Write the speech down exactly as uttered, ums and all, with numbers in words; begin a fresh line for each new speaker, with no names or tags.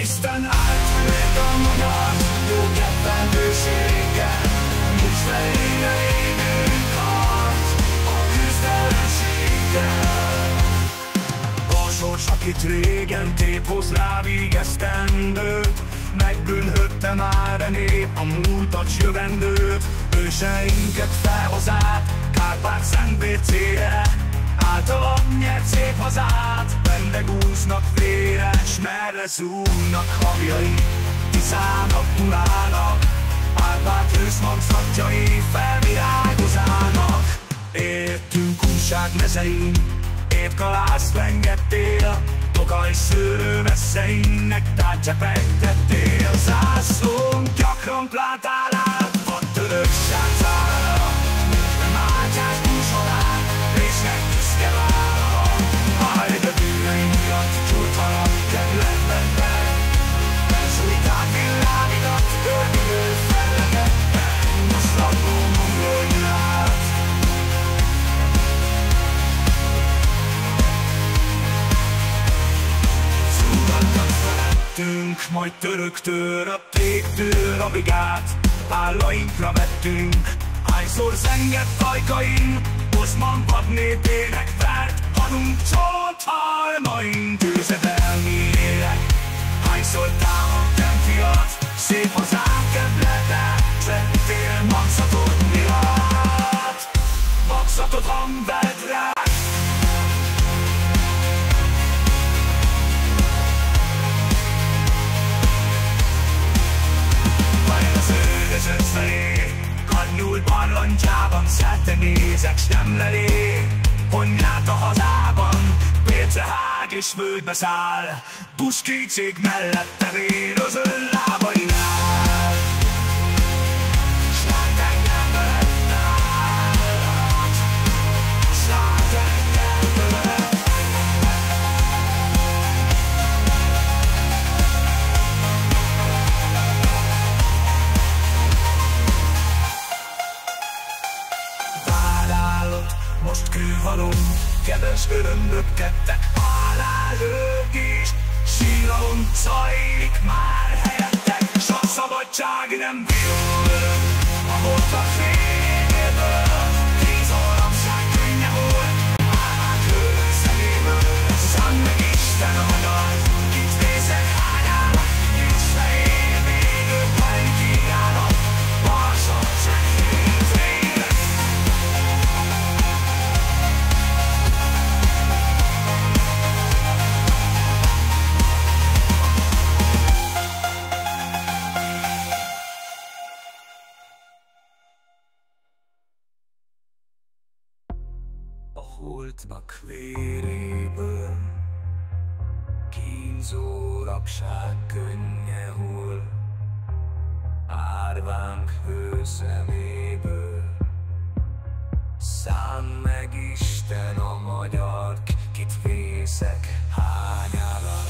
Isten állt a magyart, jó kedvvel, bőséggel. Nyújts feléje, védő, kart, a küzd ellenséggel. Akit régen tép, hozz rá még esztendőt. Megbünhödte már a nép a multat, jövendőt. Őseinket felhozád, Kárpát, szent, bércére. Általad, nyert, szép hazád. Vendegúznak vére, s merre zúgnak havjai. Tiszának, Dunának, Kárpát ősz magzatjai felvirágozának. Értünk Kunság mezein, épp kalászt lengettél, tokaj szőrő messzeimnek tát csepegtettél. Zászlónk gyakran plátál át, a török sánzára, nőttem ágyás búzsolát, résnek büszke vára. Hajj, a bűneim miatt csúrtanak kedvben meg, bensújták villámidat, örgülő fellegetben. Most lakó mongolj rád. Majd töröktől a téktől a brigát, állainkra vettünk. Hányszor zengett ajkaink, Oszman vad népének vert hadunk, csonthalmaink, győzedelmi élek. Hányszor támadtam fiat, szép hazám kedvele, vettél magzatod miatt, magzatod hamved rá. Öt felé, kanyúl barlangyában, szerte nézek, s nem lelé. Honnyát a hazában, bércére hág és völgybe száll, buskítség mellette vér az ön lábainál. S lát engem veled állat, s lát engem veled. Most kőhalom, kedves örömök kettek, halál ők is. Síralom zajlik már helyettek, s a szabadság nem viol. A holtak fényéből, tíz orramság könnye volt, álmák hő szeméből. Szánd meg Isten a magyart, kit vészek hányának, nyújts feléje, védő, kívánok, marsatság hétvégre. Holtnak véréből kínzó rabság könnye hull, árvánk hőszeméből. Szánd meg Isten a magyart, kit vészek hányára.